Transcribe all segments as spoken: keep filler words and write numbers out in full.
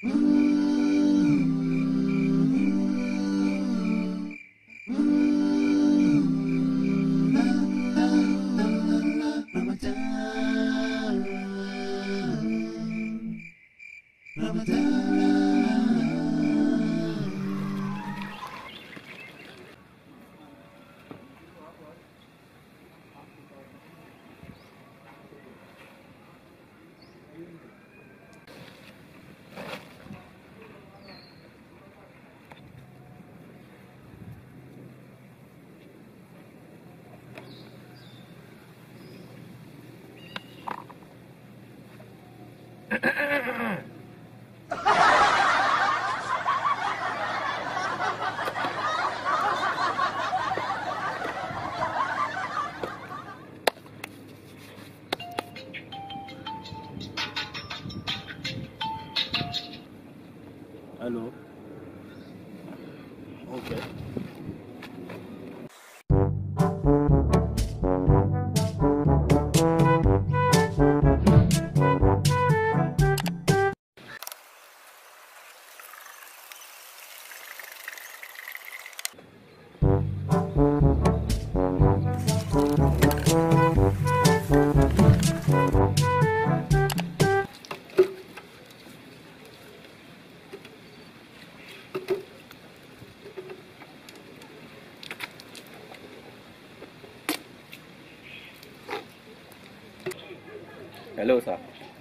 Hello. Okay. Hello, sir.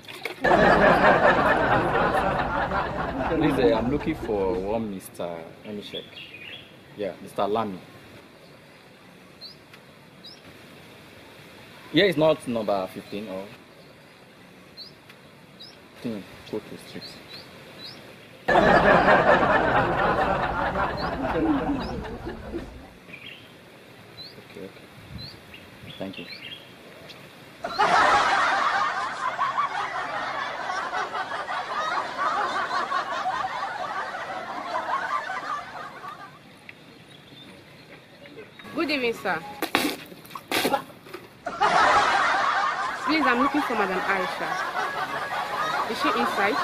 Please, uh, I'm looking for one Mister Let me check. Yeah, Mister Lamy. Yeah, it's not number fifteen or fifteen, Koto Street. Okay, okay. Thank you. Good evening, sir. Please, I'm looking for Madam Aisha. Is she inside?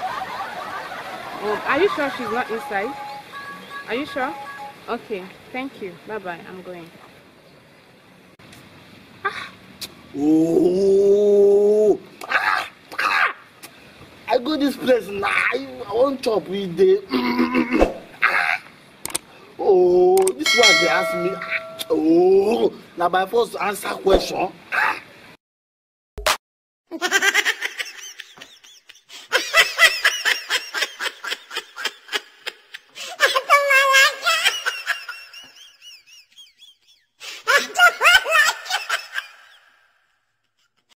Oh, are you sure she's not inside? Are you sure? Okay, thank you. Bye-bye, I'm going. Ah. Oh, ah. Ah. I go this place now. I want chop with the. Oh, this one they ask me. Oh, now by first answer question.